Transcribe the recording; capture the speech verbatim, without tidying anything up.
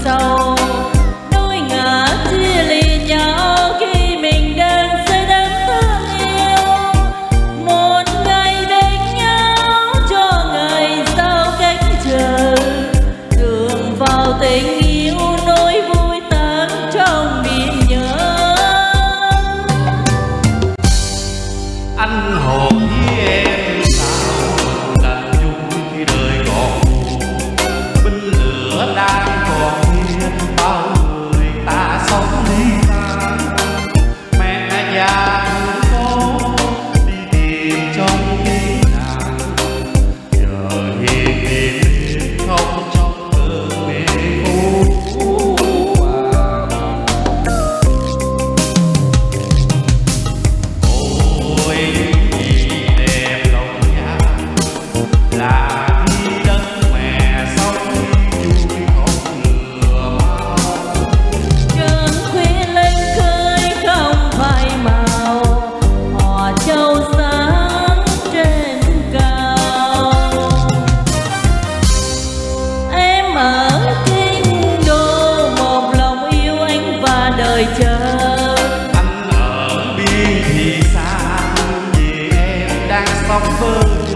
sầu. Đôi ngả chia ly nhau khi mình đang say đắm thương yêu. Một ngày bên nhau cho ngày sau cách chờ, đường vào tình yêu nỗi vui tan trong biển nhớ. Anh hỏi em sao đành chung khi đời còn buồn, binh lửa đang còn nguyên bao người ta sống ly tan. Mẹ già con đi tìm trong tiếng nàng, giờ hiền hiền không trong cơn mê u vàng. Ôi gì đẹp lòng nhà là khi đất mẹ sống vui không lừa mau. Trăng khuya lên khơi không phai màu, hò châu sáng trên cao. Em ở kinh đô một lòng yêu anh và đời chờ. Anh ở biên thì xa vì em đang sống với